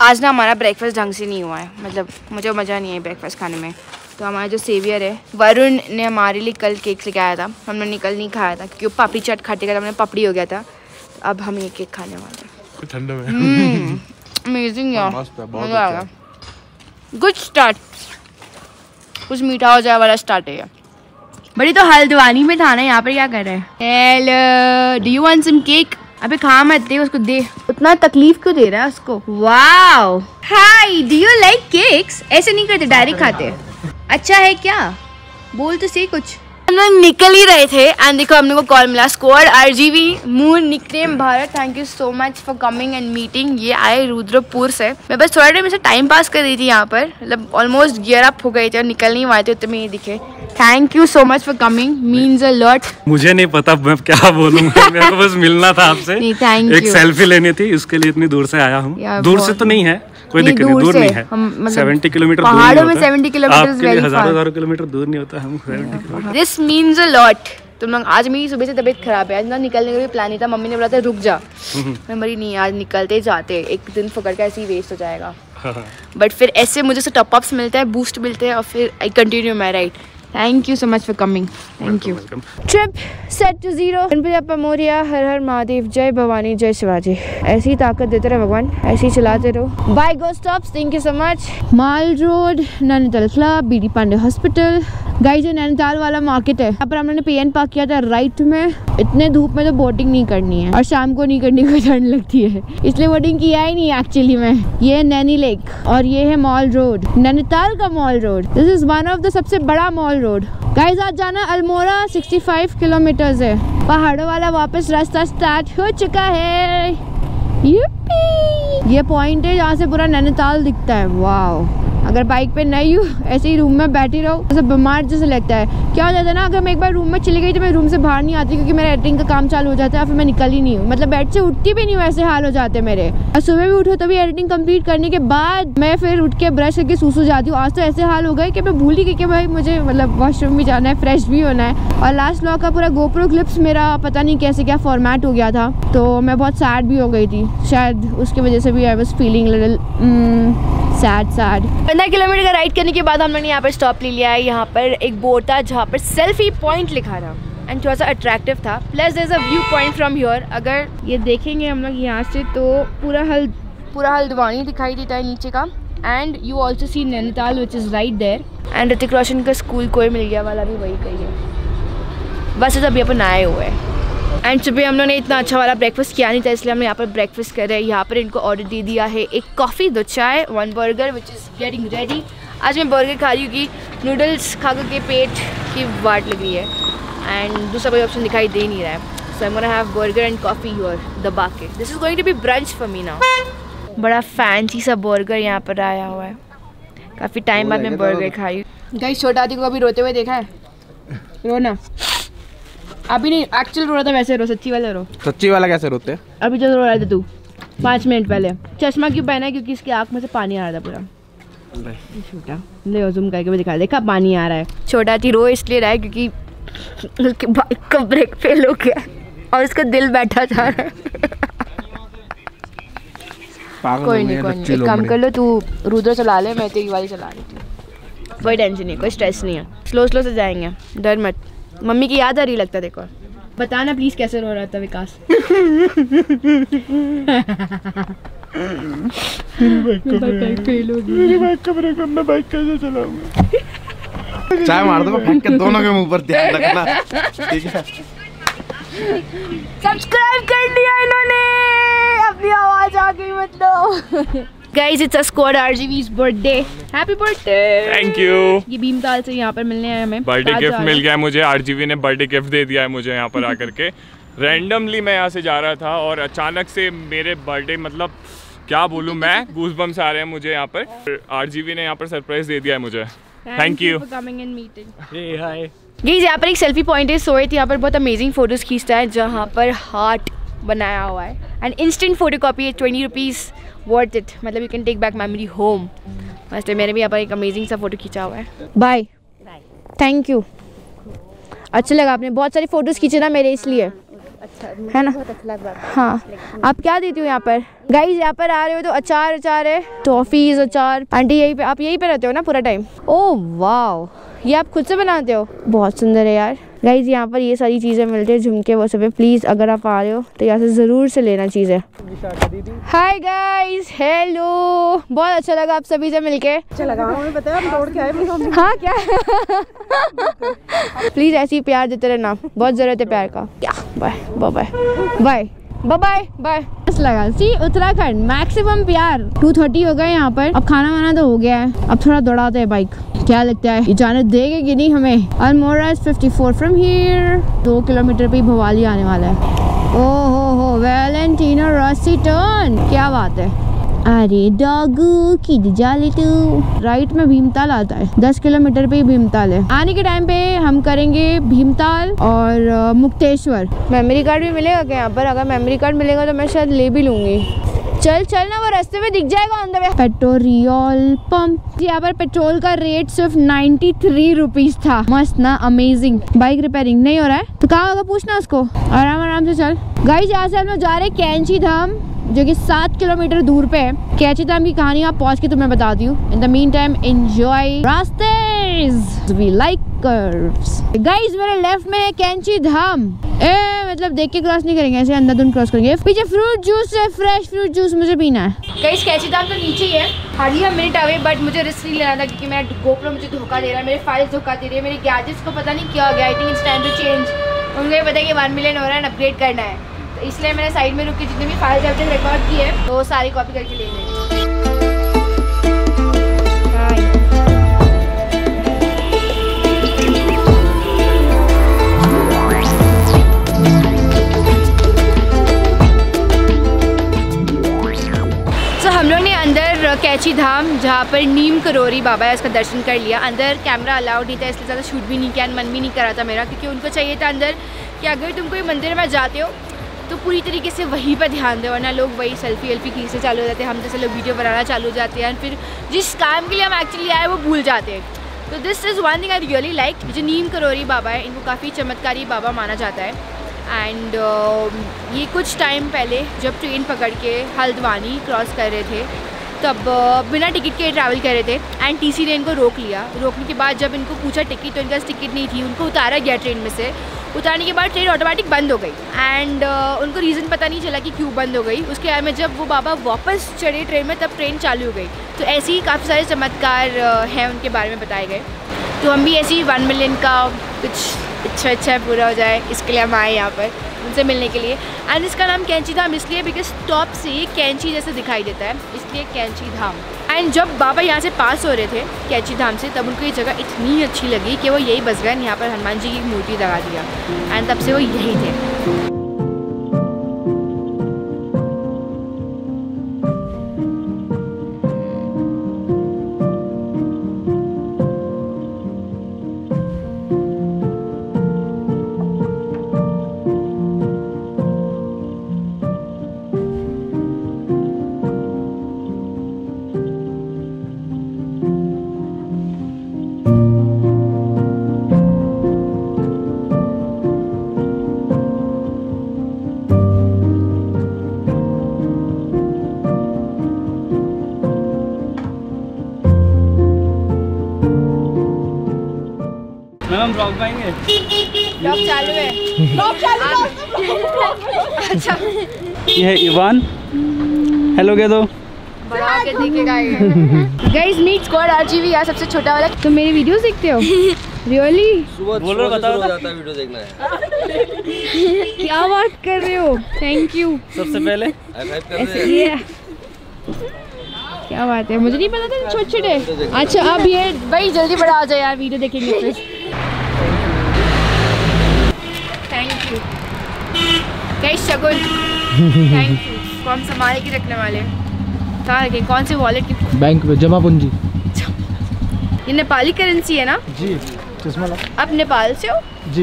आज ना हमारा ब्रेकफास्ट ढंग से नहीं हुआ है, मतलब मुझे मज़ा नहीं है ब्रेकफास्ट खाने में। तो हमारा जो सेवियर है वरुण ने हमारे लिए कल केक लेके आया था, हमने कल नहीं खाया था क्योंकि पापड़ी चाट खाते खाते हमने पपड़ी हो गया था। तो अब हम ये केक खाने वाले हैं ठंडे में। अमेजिंग यार, मज़ा आ गया। गुड स्टार्ट, कुछ मीठा हो जाए वाला स्टार्ट है। बड़ी तो हल्द्वानी में था ना, यहाँ पर क्या कर रहे हैं? Hello, do you want some cake? अबे खा मत दे उसको, दे। उतना तकलीफ क्यों दे रहा है उसको? Wow, hi, do you like cakes? ऐसे नहीं करते, डायरेक्ट खाते। अच्छा है क्या? बोल तो सही कुछ। हम लोग निकल ही रहे थे एंड देखो हमने को कॉल मिला, squad RGV moon nickname Bharat, thank you so much for coming and meeting. ये आए रुद्रपुर से। मैं बस थोड़ा टाइम से टाइम पास कर रही थी यहाँ पर, मतलब ऑलमोस्ट गियर अप हो गए थे और निकल नहीं हुए थे, उतने में ये दिखे। Thank you so much for coming, means a lot. मुझे नहीं पता मैं क्या बोलूँगा, मेरे को बस मिलना था आपसे, एक सेल्फी लेनी थी, उसके लिए इतनी दूर से आया हूँ। दूर से तो नहीं है, कोई दिक्कत नहीं, दूर नहीं है, 70 किलोमीटर पहाड़ों में 70 किलोमीटर हजारों किलोमीटर दूर नहीं होता। हम 70 kilometre, this means a lot. तुम लोग, आज मेरी सुबह से तबीयत खराब है, आज ना निकलने का भी प्लान नहीं था। मम्मी ने बोला था रुक जा, मैं मरी नहीं, आज निकलते जाते, एक दिन पकड़ के ऐसे ही वेस्ट हो जाएगा। बट फिर ऐसे मुझे से टॉप अप्स मिलते हैं, बूस्ट मिलते हैं और फिर I continue my ride. Thank you so much for coming, thank you. Trip set to 0। Ganpati Bappa Morya, हर हर महादेव, जय भवानी, जय शिवाजी। ऐसी ताकत देते रहे भगवान, ऐसे ही चलाते रहो। Bye go stops, thank you so much. Mall road, Nainital club, BD Pande hospital. Guys ये नैनीताल वाला मार्केट है, यहाँ पर हमने PN पार्क किया था राइट में। इतने धूप में तो बोटिंग नहीं करनी है और शाम को नहीं करनी, कोई ठंड लगती है, इसलिए बोटिंग किया ही नहीं एक्चुअली में। ये नैनी लेक और ये है मॉल रोड, नैनीताल का mall road. This is one of the सबसे बड़ा मॉल रोड। गाइस आज जाना अल्मोड़ा 65 किलोमीटर्स है। पहाड़ों वाला वापस रास्ता स्टार्ट हो चुका है। ये पॉइंट है जहाँ से पूरा नैनीताल दिखता है। वाओ, अगर बाइक पे नहीं हूँ, ऐसे ही रूम में बैठी रहूँ तो बीमार जैसे लगता है। क्या हो जाता है ना, अगर मैं एक बार रूम में चली गई तो मैं रूम से बाहर नहीं आती, क्योंकि मेरा एडिटिंग का काम चालू हो जाता है, फिर मैं निकल ही नहीं हूँ, मतलब बेड से उठती भी नहीं हूँ, ऐसे हाल हो जाते मेरे। और सुबह भी उठो तभी एडिटिंग कंप्लीट करने के बाद मैं फिर उठ के ब्रश करके सूसू जाती हूँ। आज तो ऐसे हाल हो गए कि मैं भूल ही गई कि भाई मुझे मतलब वॉशरूम भी जाना है, फ्रेश भी होना है। और लास्ट व्लॉग का पूरा GoPro क्लिप्स मेरा पता नहीं कैसे क्या फॉर्मेट हो गया था, तो मैं बहुत सैड भी हो गई थी, शायद उसकी वजह से भी I was feeling little sad. 15 kilometre का राइड करने के बाद हमने यहाँ पर स्टॉप ले लिया है। यहाँ पर एक बोर्ड था जहाँ पर सेल्फी पॉइंट लिखा था एंड थोड़ा सा अट्रैक्टिव था, plus there is a view point from here. अगर ये देखेंगे हम लोग यहाँ से तो पूरा हल्द्वानी दिखाई देता है नीचे का, and you also see Nainital which is right there. And Hrithik Roshan का स्कूल कोई मिल गया वाला भी वही कही है। बस अभी अपन आए हुए हैं एंड सुबह हम लोगों ने इतना अच्छा वाला ब्रेकफास्ट किया नहीं था, इसलिए हमने यहाँ पर ब्रेकफास्ट कर रहे हैं। यहाँ पर इनको ऑर्डर दे दिया है, एक कॉफ़ी, 2 चाय, 1 burger which is getting ready. आज मैं बर्गर खा रही हूँ कि नूडल्स खा के पेट की वाट लग रही है एंड दूसरा कोई ऑप्शन दिखाई दे नहीं रहा है। So I am gonna have burger and coffee here दबा के। This is going to be brunch for me now. बड़ा फैंसी सा बर्गर यहाँ पर आया हुआ है, काफ़ी टाइम बाद मैं बर्गर खाई। गाइस छोटा हाथी को अभी रोते हुए देखा है? रो ना, अभी नहीं, एक्चुअल रो रहा था, वैसे रो, सच्ची वाला रो। सच्ची वाला कैसे रोते? अभी जो रो रहा था तू 5 मिनट पहले। चश्मा क्यों पहना है? क्योंकि इसकी आँख में से पानी आ रहा था पूरा। छोटा ले जूम करके भी दिखा, देखा पानी आ रहा है। छोटा थी रो इसलिए रहा है क्योंकि उसके बाइक का ब्रेक फेल हो गया और उसका दिल बैठा जा रहा है। कोई नहीं, एक काम कर लो, तू रुद्र चला ले, मैं तेरी वाली चला रही थी। कोई टेंशन नहीं, कोई स्ट्रेस नहीं है, स्लो से जाएंगे, डर मत। मम्मी की याद आ रही लगता, देखो। बताना प्लीज कैसे रो रहा था विकास? बाइक कैसे चलाऊंगा? चाय मार दो, फेंक के दोनों के मुंह पर, ध्यान रखना, ठीक है? सब्सक्राइब कर लिया इन्होंने, अपनी आवाज आ गई मतलब। Guys, it's a squad RGV's birthday. Happy birthday! Thank you. ये भीमताल से यहाँ पर मिलने आए हमें। बर्थडे गिफ्ट मिल गया है मुझे, RGV ने बर्थडे गिफ्ट दे दिया है मुझे यहाँ पर आकर के। रैंडमली मैं यहाँ से जा रहा था और अचानक से मेरे बर्थडे, मतलब क्या बोलूँ मैं, गूज़बम्स आ रहे हैं मुझे यहाँ पर। RGV ने यहाँ पर सरप्राइज दे दिया है मुझे। Thank you. गाइस यहाँ पर एक सेल्फी पॉइंट है, सोएत यहाँ पर बहुत अमेजिंग फोटोज खींचता है, जहाँ पर हार्ट बनाया हुआ है एंड इंस्टेंट फोटो कॉपी है, 20 रुपीज़ वर्थ इट, मतलब you can take back memory home. वैसे मैंने भी यहाँ पर एक अमेजिंग सा फोटो खींचा हुआ है। बाय, थैंक यू, अच्छा लगा, आपने बहुत सारी फोटोज खींचे ना मेरे, इसलिए अच्छा है ना, बहुत अच्छा लगा। हाँ, आप क्या देती हो यहाँ पर? गाइस यहाँ पर आ रहे हो तो अचार है, टॉफीज, अचार। आंटी यहीं पे, आप यहीं पे रहते हो ना पूरा टाइम? ओह वाह, ये आप खुद से बनाते हो? बहुत सुंदर है यार। गाइज यहाँ पर ये सारी चीज़ें मिलती है, झुमके वो सब। प्लीज़ अगर आप आ रहे हो तो यहाँ से ज़रूर से लेना चीज़ें। हाय गाइज, हेलो, बहुत अच्छा लगा आप सभी से मिलके। अच्छा लगा हमें, बताया हम दौड़ के आए। हाँ क्या प्लीज़ ऐसे ही प्यार देते रहना, बहुत ज़रूरत है प्यार का। क्या bye bye bye bye bye bye bye. लगा सी उत्तराखंड मैक्सिमम प्यार। 2:30 हो गए यहाँ पर। अब खाना वाना तो हो गया है, अब थोड़ा दौड़ाते हैं बाइक। क्या लगता है जाने देंगे कि नहीं हमें? Almora is 54 from here. 2 kilometre पे भवाली आने वाला है। ओह हो वैलेंटीना रॉसी टर्न, क्या बात है। अरे डॉगू किधर जा ले तू? राइट में भीमताल आता है, 10 किलोमीटर पे ही भीमताल है। आने के टाइम पे हम करेंगे भीमताल और मुक्तेश्वर। मेमोरी कार्ड भी मिलेगा क्या यहाँ पर? अगर मेमोरी कार्ड मिलेगा तो मैं शायद ले भी लूंगी। चल चल ना, वो रास्ते में दिख जाएगा on the way. Petrol pump. यहाँ पर पेट्रोल का रेट सिर्फ 93 रुपीज था। मस्त ना, अमेजिंग। बाइक रिपेयरिंग नहीं हो रहा है तो कहाँ होगा पूछना उसको। आराम आराम से चल। गाइस यहाँ से हम लोग जा रहे हैं कैंची धाम, जो कि 7 किलोमीटर दूर पे है। कैंची धाम की कहानी आप पहुंच के तुम्हें बता दी हूँ। In the mean time enjoy रास्ते, वी लाइक कर्व्स। गाइस मेरे लेफ्ट में है कैंची धाम। मतलब देख के क्रॉस नहीं करेंगे, ऐसे अंधाधुंध क्रॉस करेंगे। पीछे फ्रूट जूस है, फ्रेश फ्रूट जूस मुझे पीना है। गाइस कैंची धाम तो नीचे ही है, हार्डली हम मिनट अवे, बट मुझे रिस्क नहीं लेना था क्योंकि मेरा गोप्रो मुझे धोखा दे रहा है, मेरे फाइल्स धोखा दे रही है, मेरे गैजेट्स को पता नहीं क्या हो गया। I think it's time to change. उनको ये पता है कि 1 मिलियन हो रहा है, अपग्रेड करना है, तो इसलिए मैंने साइड में रुक के जितने भी फाइल्स अपडेट रिकॉर्ड किए हैं तो सारी कॉपी करके ले लेंगे। हम लोग ने अंदर कैंची धाम, जहाँ पर नीम करोरी बाबा है, उसका दर्शन कर लिया। अंदर कैमरा अलाउड नहीं था, इसलिए ज़्यादा शूट भी नहीं किया, मन भी नहीं करा था मेरा, क्योंकि उनको चाहिए था अंदर कि अगर तुम कोई मंदिर में जाते हो तो पूरी तरीके से वहीं पर ध्यान दो, वरना लोग वही सेल्फी खींचने चालू हो जाते हैं, हम जैसे लोग वीडियो बनाना चालू हो जाते हैं, फिर जिस काम के लिए हम एक्चुअली आए वो भूल जाते हैं। तो this is one thing I really like. जो नीम करोरी बाबा है, इनको काफ़ी चमत्कारी बाबा माना जाता है। एंड ये कुछ टाइम पहले जब ट्रेन पकड़ के हल्द्वानी क्रॉस कर रहे थे तब बिना टिकट के ट्रैवल कर रहे थे एंड टीसी ने इनको रोक लिया। रोकने के बाद जब इनको पूछा टिकट तो इनके पास टिकट नहीं थी, उनको उतारा गया ट्रेन में से। उतारने के बाद ट्रेन ऑटोमेटिक बंद हो गई एंड उनको रीज़न पता नहीं चला कि क्यों बंद हो गई। उसके बाद में जब वो बाबा वापस चढ़े ट्रेन में तब ट्रेन चालू हो गई। तो ऐसे ही काफ़ी सारे चमत्कार हैं उनके बारे में बताए गए। तो हम भी ऐसे ही 1 मिलियन का कुछ अच्छा पूरा हो जाए, इसके लिए हम आए यहाँ पर उनसे मिलने के लिए। एंड इसका नाम कैंची धाम इसलिए बिकॉज टॉप से कैंची जैसे दिखाई देता है, इसलिए कैंची धाम। एंड जब बाबा यहाँ से पास हो रहे थे कैंची धाम से, तब उनको ये जगह इतनी अच्छी लगी कि वो यही बस गए, यहाँ पर हनुमान जी की मूर्ति लगा दिया एंड तब से वो यही थे। हम ब्लॉग पाएंगे, ब्लॉग चालू है। अच्छा ये है इवान, हेलो कह दो। बड़ा के दिखेगा ये। गाइस मीट स्क्वाड आरजीवी यार, सबसे छोटा वाला। तुम मेरी वीडियोस देखते हो? रियली? बोलो बताओ जाता है वीडियो देखना है। क्या बात कर रहे हो? Thank you. सबसे पहले ये क्या बात है, मुझे नहीं पता था छोटे छोटे। अच्छा अब ये भाई जल्दी बड़ा आ जाए यार, वीडियो देखेंगे फिर। Thank you guys, Shagun thank you. कौन संभाल के रखने वाले? कहाँ रखें? कौन से वॉलेट की? बैंक में जमा पूंजी। ये नेपाली करेंसी है ना? जी। चश्मा ला। आप नेपाल से हो? जी।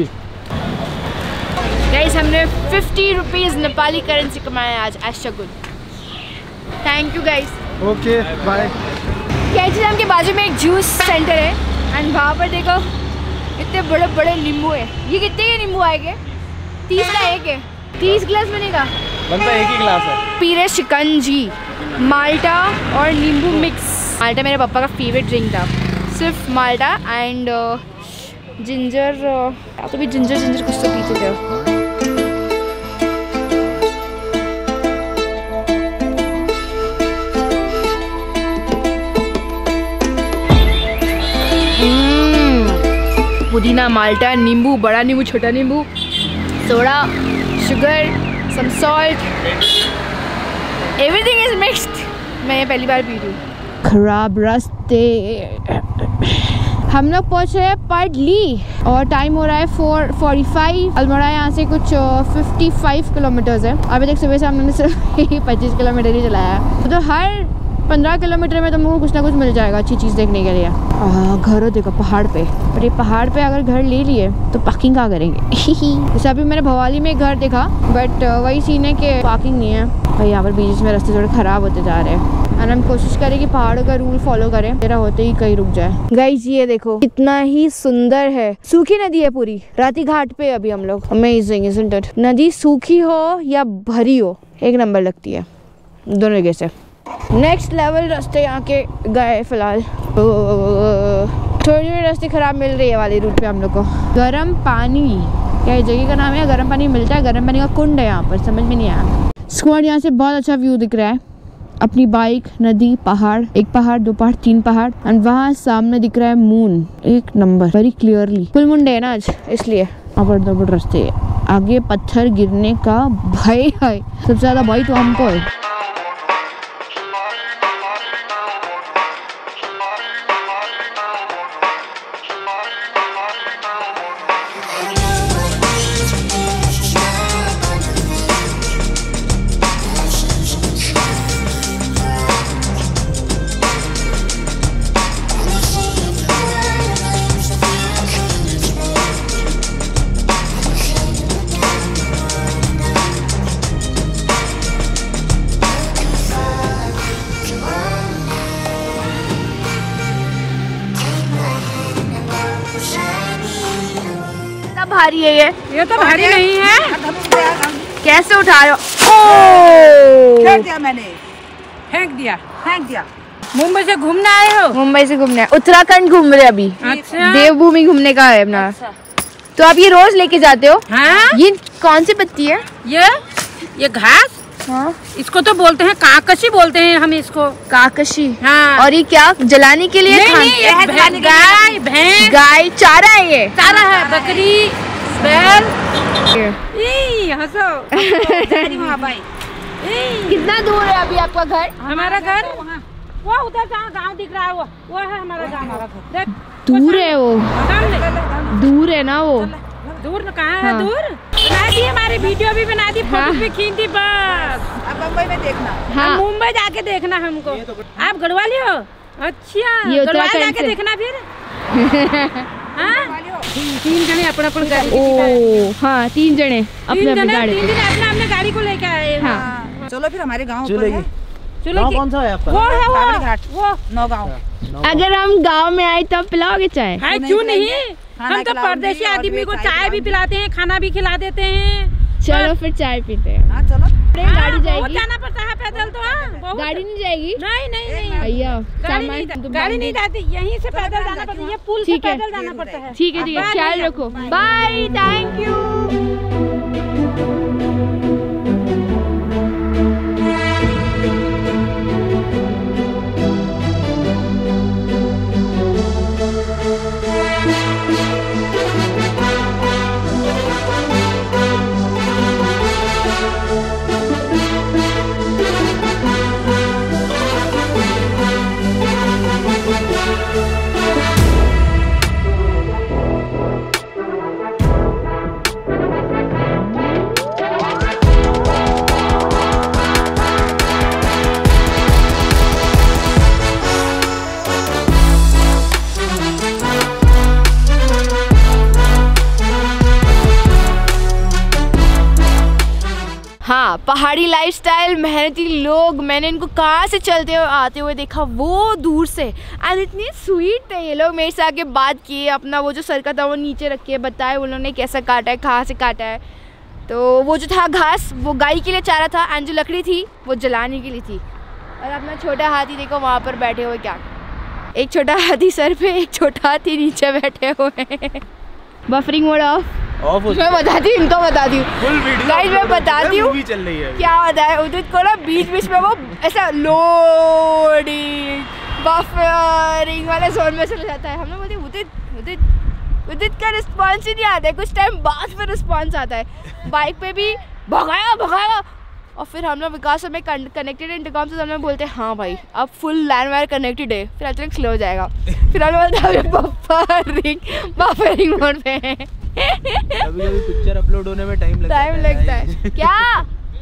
गाइस हमने 50 रुपीज़ नेपाली करेंसी कमाया आज as Shagun. Thank you guys. Okay bye. Kainchi Dham के बाजू में एक जूस सेंटर है एंड वहाँ पर देखो इतने बड़े बड़े नींबू है। ये कितने के नींबू आएंगे? 30 का एक है, 30 ग्लास बनेगा। बनता एक ही गिलास है। पी रहे शिकंजी, माल्टा और नींबू मिक्स। माल्टा मेरे पापा का फेवरेट ड्रिंक था, सिर्फ माल्टा एंड जिंजर, तो भी जिंजर कुछ तो पीते थे। पुदीना, माल्टा, नींबू, बड़ा नींबू, छोटा नींबू, soda, sugar, some salt, everything is mixed. मैं ये पहली बार पी रही हूँ। खराब रास्ते। हम लोग पहुँच रहे हैं पाटली और टाइम हो रहा है 4:45। अल्मोड़ा यहाँ से कुछ 55 किलोमीटर्स है। अभी तक सुबह से हमने सिर्फ 25 किलोमीटर ही चलाया है। तो हर 15 किलोमीटर में तुमको कुछ ना कुछ मिल जाएगा अच्छी चीज़ देखने के लिए। घर हो देखो पहाड़ पे, पर ये पहाड़ पे अगर घर ले लिए तो पार्किंग कहाँ करेंगे। जैसे अभी मैंने भवाली में एक घर देखा, बट वही सीन है कि पार्किंग नहीं है भाई। यहाँ पर बीच में रास्ते थोड़े ख़राब होते जा रहे हैं और हम कोशिश करें कि पहाड़ों का रूल फॉलो करें, तेरा होते ही कहीं रुक जाए। गाइस ये देखो कितना ही सुंदर है, सूखी नदी है पूरी। राती घाट पे अभी हम लोग। Amazing isn't it? नदी सूखी हो या भरी हो, एक नंबर लगती है दोनों जगह से। नेक्स्ट लेवल रास्ते यहाँ के गए फिलहाल। थोड़ी रास्ते ख़राब मिल रही है वाली रूट पे हम लोग को। गर्म पानी, क्या ये जगह का नाम है? गर्म पानी मिलता है, गर्म पानी का कुंड है यहाँ पर, समझ में नहीं आया। स्क्वाड यहाँ से बहुत अच्छा व्यू दिख रहा है। अपनी बाइक, नदी, पहाड़, एक पहाड़, दो पहाड़, तीन पहाड़, और वहाँ सामने दिख रहा है मून, एक number, very clearly. Full moon day है ना आज, इसलिए अबड़ दबड़ रास्ते। आगे पत्थर गिरने का भय है, सबसे ज़्यादा भय तो हमको है। भारी है ये तो भारी नहीं है। कैसे उठा रहे हो? फेंक दिया मैंने, फेंक दिया। मुंबई से घूमने आए हो? मुंबई से घूमने, उत्तराखंड घूम रहे अभी। अच्छा। देवभूमि घूमने का है अपना। अच्छा। तो आप ये रोज लेके जाते हो? हाँ? ये कौन सी पत्ती है? ये घास। हाँ? इसको तो बोलते हैं काकशी, बोलते हैं हम इसको काकशी। हाँ। और ये क्या जलाने के लिए? नहीं, गाय, भैंस, गाय चारा है। ये चारा है, बकरी, बैल। हंसो। कितना दूर है अभी आपका घर? हमारा घर वो उधर जहाँ गाँव दिख रहा है वो है हमारा गाँव। दूर है वो, दूर है ना वो। दूर कहाँ है? दूर बना दी, हमारी वीडियो भी बना दी, फोटो भी खींच दी। बस अब मुंबई में देखना। हाँ, मुंबई जाके देखना हमको। आप गढ़वाली हो? अच्छा, गढ़वाल जाके देखना फिर। हाँ? 3 जने अपना गाड़ी। ओ हाँ, 3 जने अपने अपने गाड़ी को लेके आए। हाँ। चलो फिर हमारे गाँव कौन सा है आपका? वो नौगांव। अगर हम गांव में आए तब पिलाओगे चाय? है क्यों नहीं, हम तो परदेसी आदमी को चाय भी पिलाते हैं, खाना भी खिला देते हैं। चलो फिर चाय पीते हैं। हाँ चलो। गाड़ी जाएगी? जाना पड़ता है पैदल तो। हाँ, गाड़ी नहीं जाएगी? नहीं भैया गाड़ी नहीं जाती, यहीं से पैदल जाना पड़ता है, ये पुल से पैदल जाना पड़ता है। ठीक है, ख्याल रखो। Bye, thank you. हाँ, पहाड़ी लाइफस्टाइल, मेहनती लोग। मैंने इनको कहाँ से चलते हुए आते हुए देखा, वो दूर से। एंड इतनी स्वीट थे ये लोग। मेरे से आके बात किए, अपना वो जो सर का था वो नीचे रख के बताए उन्होंने कैसा काटा है, कहाँ से काटा है। तो वो जो था घास वो गाय के लिए चारा था एंड जो लकड़ी थी वो जलाने के लिए थी। और अपना छोटा हाथी देखो वहाँ पर बैठे हुए, क्या एक छोटा हाथी सर पे, एक छोटा हाथी नीचे बैठे हुए हैं। बफरिंग मोड ऑफ मैं बताती हूँ, इनको बताती हूँ गाइस, मैं बताती हूँ क्या होता है। उदित को ना बीच बीच में वो ऐसा लोडिंग बफरिंग वाले जोन में चला जाता है। हम लोग बोलते हैं उदित का रिस्पॉन्स ही नहीं आता है, कुछ टाइम बाद में रिस्पॉन्स आता है। बाइक पे भी भगाया और फिर हम लोग विकास में कनेक्टेड इंटरकॉम से हम लोग बोलते हैं हाँ भाई अब फुल लैंड वायर कनेक्टेड है, फिर अचानक स्लो हो जाएगा, फिर हम लोग बोलते हैं बफरिंग मोड पे है। कभी पिक्चर अपलोड होने में टाइम लगता है क्या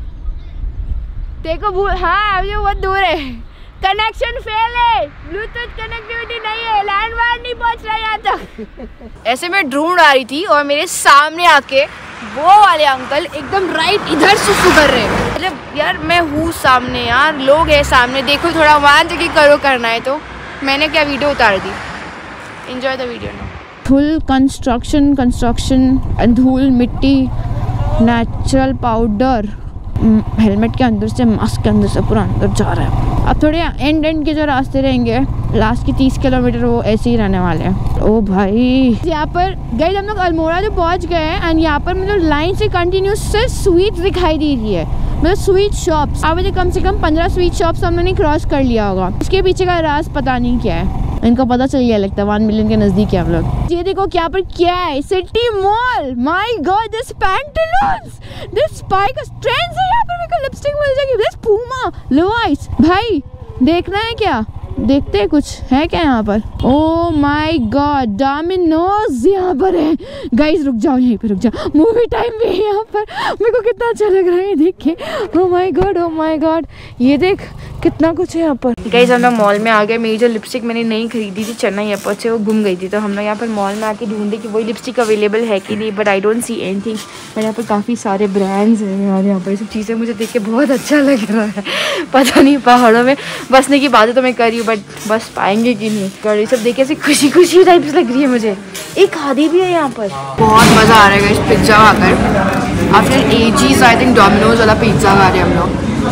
देखो हाँ अभी बहुत दूर है, कनेक्शन फेल है, ब्लूटूथ कनेक्टिविटी नहीं है, लैंड वायर नहीं पहुंच रहा यहाँ तक। ऐसे मैं ढूंढ आ रही थी और मेरे सामने आके वो वाले अंकल एकदम राइट इधर सुसु कर रहे हैं। मतलब यार मैं हूँ सामने, यार लोग हैं सामने, देखो थोड़ा वहाँ जगह करो करना है तो मैंने क्या वीडियो उतार दी। एंजॉय द वीडियो ना। फुल कंस्ट्रक्शन धूल मिट्टी नेचुरल पाउडर हेलमेट के अंदर से मास्क के अंदर से पूरा अंदर जा रहा है। अब थोड़े एंड के जो रास्ते रहेंगे लास्ट की 30 किलोमीटर वो ऐसे ही रहने वाले हैं। ओ भाई यहाँ पर गए हम लोग अल्मोड़ा जो पहुँच गए हैं एंड यहाँ पर मतलब लाइन से कंटिन्यूस से स्वीट्स दिखाई दे रही है, मतलब स्वीट शॉप्स। अब मुझे कम से कम 15 स्वीट शॉप्स हमने क्रॉस कर लिया होगा। इसके पीछे का राज पता नहीं क्या है, इनको पता चल गया लगता है 1 मिलियन के नजदीक है हम लोग। ये देखो क्या पर क्या है, city mall. My god this Pantaloons, this spike trends है। यहाँ पर मेरे को लिपस्टिक मिल जाएगी, दिस पूमा लेवाइस। भाई देखना है क्या, देखते हैं कुछ है क्या यहाँ पर। ओ माय गॉड डोमिनोज यहाँ पर है। गाइस रुक जाओ, यहीं पे रुक जाओ, मूवी टाइम भी है यहाँ पर। मेरे को कितना अच्छा लग रहा है देख के। ओ माय गॉड ये देख कितना कुछ है यहाँ पर। गाइस हम लोग मॉल में आ गए। मेरी जो लिपस्टिक मैंने नहीं खरीदी थी चेन्नई एयरपोर्ट से वो गुम गई थी, तो हम लोग यहाँ पर मॉल में आके ढूंढे कि वही लिपस्टिक अवेलेबल है कि नहीं, but I don't see anything. और यहाँ पर काफ़ी सारे ब्रांड्स हैं और यहाँ पर ये सब चीज़ें मुझे देख के बहुत अच्छा लग रहा है। पता नहीं पहाड़ों में बसने की बातें तो मैं कर रही हूँ बट बस पाएंगे कि नहीं। और ये सब देख के ऐसी खुशी टाइप्स लग रही है मुझे। एक खादी भी है यहाँ पर, बहुत मज़ा आ रहा है इस पिज्ज़ा खाकर। After ages I think Domino's वाला पिज्ज़ा खा रहे हैं हम लोग।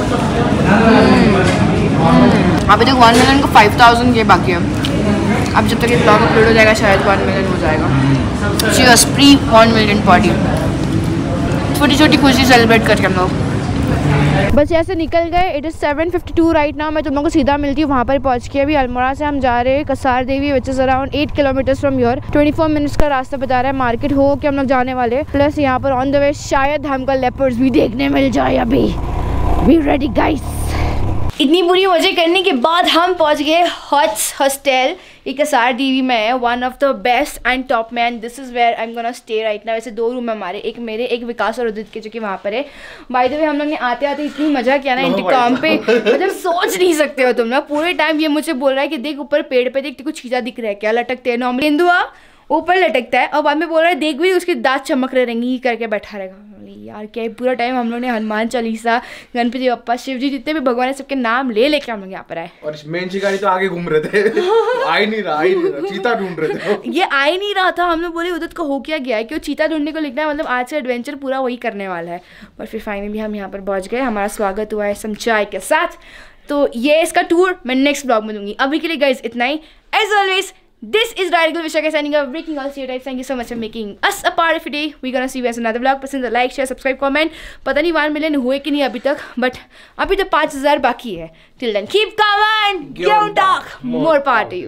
अभी तक 1 मिलियन को 5000 के बाकी है। अब जब तक ये ब्लॉग अपलोड हो जाएगा शायद 1 मिलियन हो जाएगा। चीयर्स प्री 1 मिलियन पार्टी, छोटी छोटी खुशी सेलिब्रेट करके हम लोग बस ऐसे निकल गए। It is 7:52 right now. मैं तुम लोगों को सीधा मिलती हूँ वहाँ पर पहुँच के। अभी अल्मोड़ा से हम जा रहे हैं Kasar Devi which is around 8 kilometres from your. 24 minutes का रास्ता बता रहा है। मार्केट हो के हम लोग जाने वाले, प्लस यहाँ पर ऑन द वे शायद हमको लेपर्ड्स भी देखने मिल जाए। अभी बी रेडी गाइस। इतनी बुरी मजे करने के बाद हम पहुंच गए हॉट्स हॉस्टल। एक कसार देवी में है, one of the best and top man. This is where I am gonna stay right now. वैसे 2 रूम है हमारे, एक मेरे एक विकास और उदित के जो कि वहाँ पर है। बाय द वे हम लोग ने आते आते इतनी मजा किया ना इंतकाम पे, मतलब सोच नहीं सकते हो तुम लोग। पूरे टाइम ये मुझे बोल रहा है कि देख ऊपर पेड़ पे देख कुछ चीज़ा दिख रहा है क्या, लटकते हैं नॉर्मली तेंदुआ ऊपर लटकता है और बाद में बोल रहा है देख भी उसके दांत चमक रहे रहेंगे ही करके बैठा रहेगा। यार क्या पूरा टाइम हम लोग ने हनुमान चालीसा, गणपति बप्पा, शिव जी, जितने भी भगवान है सबके नाम ले लेके हम लोग यहाँ पर आए। और मेन शिकारी तो आगे घूम रहे थे आ ही नहीं रहा चीता ढूंढ रहे थे। ये आ ही नहीं रहा था। हम लोग बोले उदित को हो क्या गया है कि वो चीता ढूंढने को लिखना है, मतलब आज से एडवेंचर पूरा वही करने वाला है। और फिर फाइनली हम यहाँ पर पहुँच गए। हमारा स्वागत हुआ है समचाय के साथ। तो ये इसका टूर मैं नेक्स्ट ब्लॉग में दूंगी। अभी के लिए गाइज इतना ही। As always this is Radical Vishaka signing off, breaking all stereotypes. Thank you so much for making us a part of your day. We're gonna see you guys in another vlog. पसंद है like, share, subscribe, comment. पता नहीं 1 million हुए कि नहीं अभी तक, but अभी तो 5000 बाकी है. Till then, keep comment, don't talk, more power to you.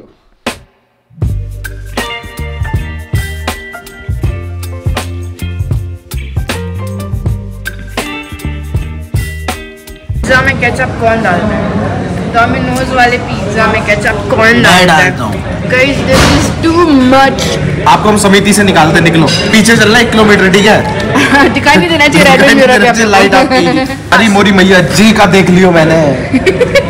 Pizza में केचप कौन डालता है? डोमिनोज वाले पिज्जा में केचप कौन डालता है? Guys, this is too much. आपको हम समिति से निकालते, निकलो पीछे चलना 1 किलोमीटर, ठीक है? दिखाई नहीं देना चाहिए रेड मिरर पे लाइट आपकी। अरे मोरी मैया जी का देख लियो मैंने।